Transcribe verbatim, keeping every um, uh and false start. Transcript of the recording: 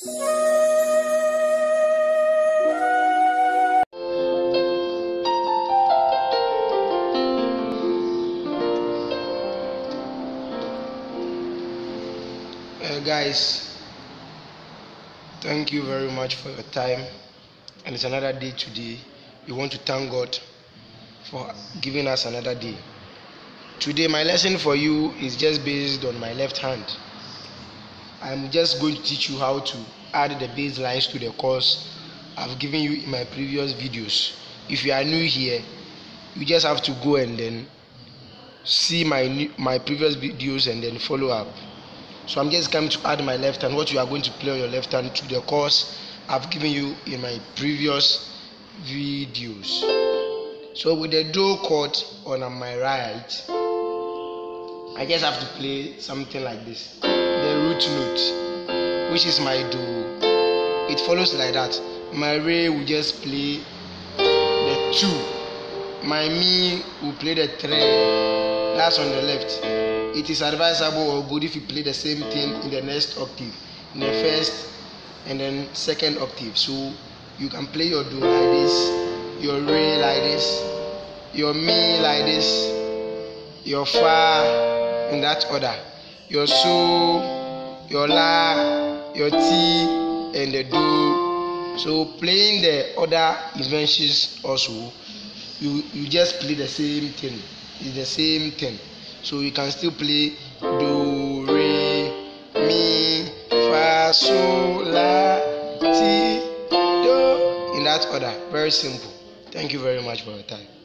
Uh, guys, thank you very much for your time, and it's another day today. We want to thank God for giving us another day. Today my lesson for you is just based on my left hand. I'm just going to teach you how to add the bass lines to the chords I've given you in my previous videos. If you are new here, you just have to go and then see my new, my previous videos and then follow up. So I'm just coming to add my left hand, what you are going to play on your left hand, to the chords I've given you in my previous videos. So with the do chord on my right, I just have to play something like this. The root note, which is my do, it follows like that. My re will just play the two. My mi will play the three. That's on the left. It is advisable or good if you play the same thing in the next octave, in the first and then second octave. So you can play your do like this, your re like this, your mi like this, your fa in that order, your so, your la, your ti, and the do. So playing the other inventions also, you you just play the same thing. It's the same thing. So you can still play do, re, mi, fa, so, la, ti, do in that order. Very simple. Thank you very much for your time.